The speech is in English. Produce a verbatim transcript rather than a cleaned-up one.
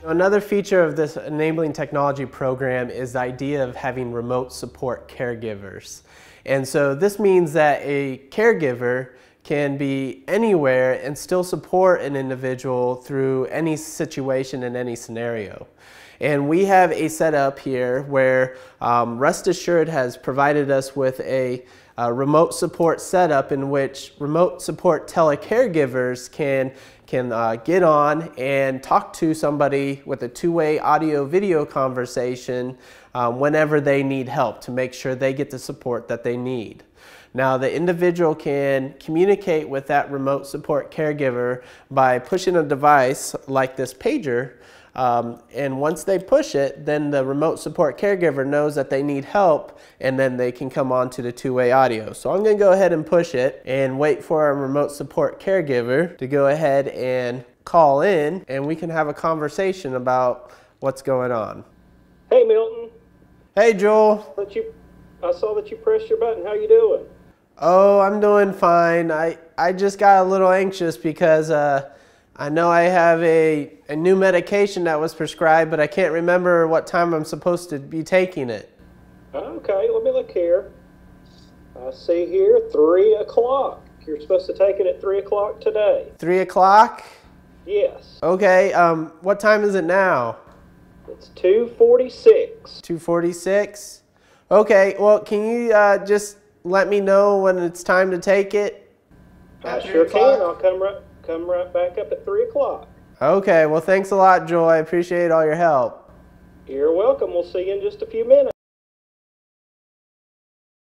Another feature of this enabling technology program is the idea of having remote support caregivers. And so this means that a caregiver can be anywhere and still support an individual through any situation and any scenario. And we have a setup here where um, Rest Assured has provided us with a, a remote support setup in which remote support tele-caregivers can, can uh, get on and talk to somebody with a two-way audio-video conversation um, whenever they need help to make sure they get the support that they need. Now, the individual can communicate with that remote support caregiver by pushing a device like this pager, um, and once they push it, then the remote support caregiver knows that they need help, and then they can come on to the two-way audio. So I'm going to go ahead and push it and wait for our remote support caregiver to go ahead and call in, and we can have a conversation about what's going on. Hey, Milton. Hey, Joel. But you, I saw that you pressed your button. How you doing? Oh, I'm doing fine. I, I just got a little anxious because uh, I know I have a, a new medication that was prescribed, but I can't remember what time I'm supposed to be taking it. Okay, let me look here. I see here three o'clock. You're supposed to take it at three o'clock today. Three o'clock? Yes. Okay, um, what time is it now? It's two forty-six. two forty-six? Okay, well, can you uh, just let me know when it's time to take it? I sure can. I'll come right, come right back up at three o'clock. Okay, well, thanks a lot, Joel. I appreciate all your help. You're welcome. We'll see you in just a few minutes.